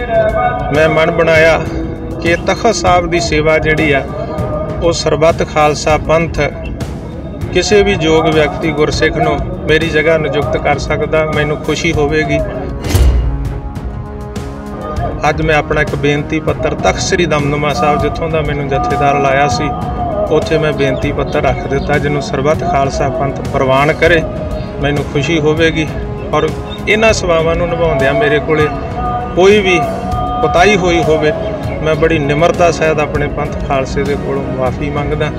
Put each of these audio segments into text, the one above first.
मैं मन बनाया कि तखत साहब की सेवा जिहड़ी आ वो सरबत खालसा पंथ किसी भी योग व्यक्ति गुरसिख नूं मेरी जगह नियुक्त कर सकदा, मैनूं खुशी होवेगी। अज मैं अपना एक बेनती पत्र तख्त श्री दमदमा साहब जिथों का मैनूं जथेदार लाया सी उत्थे मैं बेनती पत्र रख दिता, जिन्होंने सरबत खालसा पंथ प्रवान करे, मैनूं खुशी होवेगी। और इन्हां सेवावां नूं निभाउंदिआं मेरे कोले कोई भी कोताही होई होवे, मैं बड़ी निमरता सहित अपने पंथ खालसे दे कोलों मुआफ़ी मंगदा।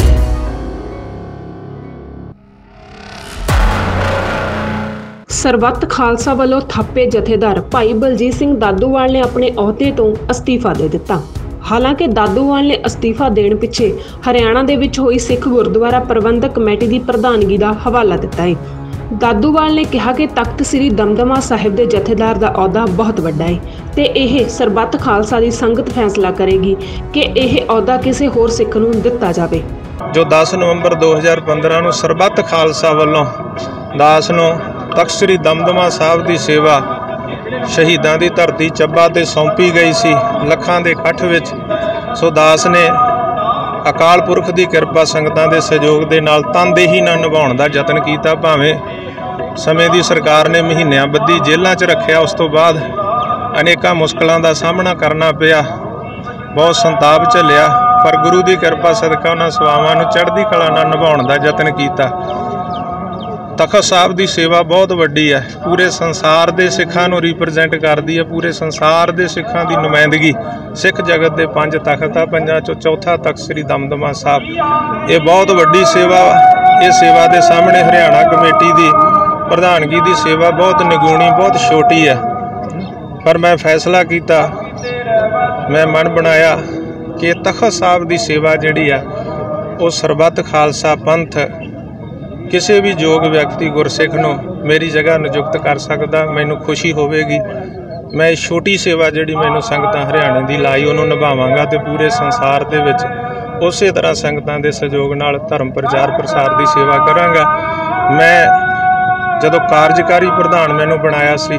सरबत खालसा वालों थप्पे जथेदार भाई बलजीत सिंह दादूवाल ने अपने अहुदे तो अस्तीफा दे दिता। हालांकि दादूवाल ने अस्तीफा देण पिछे हरियाणा दे विच होई सिख गुरुद्वारा प्रबंधक कमेटी की प्रधानगी का हवाला दिता है। दादूवाल ने कहा कि तख्त श्री दमदमा साहिब के जथेदार का अहुदा बहुत वड्डा है ते यह सरबत खालसा की संगत फैसला करेगी कि यह अहुदा किसी होर सिख नूं दिता जावे। जो 10 नवंबर 2015 ਨੂੰ सरबत खालसा वालों दास ਨੂੰ तख्त श्री दमदमा साहब की सेवा शहीदां दी धरती ਚੱਬਾ ते सौंपी गई सी ਲੱਖਾਂ ਦੇ ਇਕੱਠ ਵਿੱਚ। सो दास ने अकाल पुरख की किरपा संगतां दे सहयोग दे नाल तनदेही नाल निभाउण दा यतन कीता। भावें समय की सरकार ने महीनों बद्धी जेलों च रखिया, उस तो बाद अनेकां मुश्किलों का सामना करना पिया, बहुत संताप झलिया, पर गुरु की किरपा सदका उन्हां सेवावां नूं चढ़दी कला नाल निभाउण दा यतन कीता। तखत साहब की सेवा बहुत वड्डी है, पूरे संसार के सिखां नूं रिप्रजेंट करती है, पूरे संसार के सिखां की नुमाइंदगी सिख जगत के 5 तखत आ, 5 चों चौथा तख्त श्री दमदमा साहब। ये बहुत वड्डी सेवा, इस सेवा के सामने हरियाणा कमेटी की प्रधानगी की सेवा बहुत निगूणी, बहुत छोटी है। पर मैं फैसला किया, मैं मन बनाया कि तखत साहब की सेवा जिहड़ी आ वो सरबत खालसा पंथ किसी भी योग व्यक्ति गुरसिख नूं मेरी जगह नियुक्त कर सकदा, मैनूं खुशी होवेगी। मैं छोटी सेवा जिहड़ी मैनूं संगतां हरियाणे की लाई उन्होंने निभावांगा तो पूरे संसार दे विच उसे तरह संगतां दे सहयोग नाल धर्म प्रचार प्रसार की सेवा करांगा। मैं जदों कार्यकारी प्रधान मैनूं बनाया सी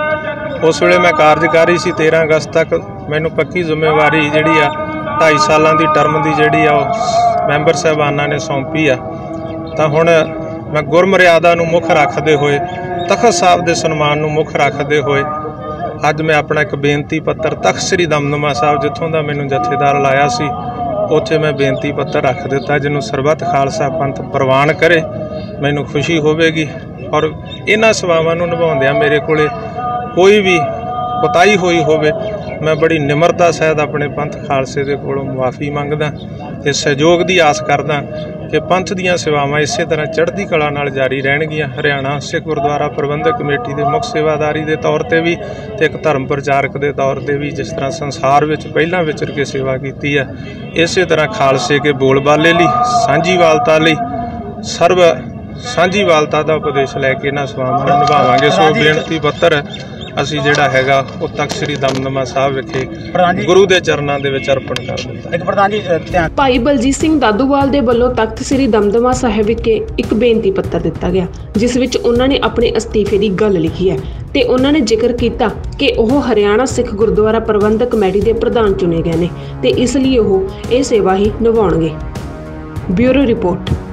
उस वेले मैं कार्यकारी सी 13 अगस्त तक मैनूं पक्की जिम्मेवारी जिहड़ी आ 2.5 सालां दी टर्म की जिहड़ी आ मैंबर साहबानां ने सौंपी आ। तो हुण मैं गुरमर्यादा नूं मुख रखते हुए तखत साहब के सन्मान नूं मुख रखते हुए अज मैं अपना एक बेनती पत्र तख्त श्री दमदमा साहब जिथों का मैनूं जथेदार लाया सी उत्थे मैं बेनती पत्र रख दिता, जिन्हों सरबत खालसा पंथ प्रवान करे, मैनूं खुशी होवेगी। और इन्हां सेवावां नूं निभाउंदिआं मेरे कोले कोई भी कोताही होई होवे, मैं बड़ी निमरता सहित अपने पंथ खालसे दे कोलों मुआफ़ी मंगदा ते सहयोग की आस करदा कि पंथ दीआं सेवावां इसे तरह चढ़दी कला नाल जारी रहणगीआं। हरियाणा सिख गुरुद्वारा प्रबंधक कमेटी के मुख सेवादारी के तौर पर भी ते एक धर्म प्रचारक के तौर पर भी जिस तरह संसार विच पहिलां विचर के सेवा की है, इसे तरह खालसे के बोलबाले लई सांझीवालता लई सर्व सांझीवालता का उपदेश लैके इन्हां सेवावां नूं निभावांगे। सो बेनती पत्र ਅਸੀਂ ਜਿਹੜਾ ਹੈਗਾ ਉਹ ਤਖਤ ਸ੍ਰੀ ਦਮਦਮਾ ਸਾਹਿਬ ਵਿਖੇ ਗੁਰੂ ਦੇ ਚਰਨਾਂ ਦੇ ਵਿੱਚ ਅਰਪਣ ਕਰ ਦਿੱਤਾ। ਇੱਕ ਪ੍ਰਧਾਨ ਜੀ ਭਾਈ ਬਲਜੀਤ ਸਿੰਘ ਦਾਦੂਵਾਲ ਦੇ ਵੱਲੋਂ ਤਖਤ ਸ੍ਰੀ ਦਮਦਮਾ ਸਾਹਿਬ ਵਿਖੇ ਇੱਕ ਬੇਨਤੀ ਪੱਤਰ ਦਿੱਤਾ ਗਿਆ, ਜਿਸ ਵਿੱਚ ਉਹਨਾਂ ਨੇ ਆਪਣੇ ਅਸਤੀਫੇ ਦੀ ਗੱਲ ਲਿਖੀ ਹੈ ਤੇ ਉਹਨਾਂ ਨੇ ਜ਼ਿਕਰ ਕੀਤਾ ਕਿ ਉਹ ਹਰਿਆਣਾ ਸਿੱਖ ਗੁਰਦੁਆਰਾ ਪ੍ਰਬੰਧਕ ਕਮੇਟੀ ਦੇ ਪ੍ਰਧਾਨ ਚੁਣੇ ਗਏ ਨੇ ਤੇ ਇਸ ਲਈ ਉਹ ਇਹ ਸੇਵਾ ਹੀ ਨਿਭਾਉਣਗੇ। Bureau report.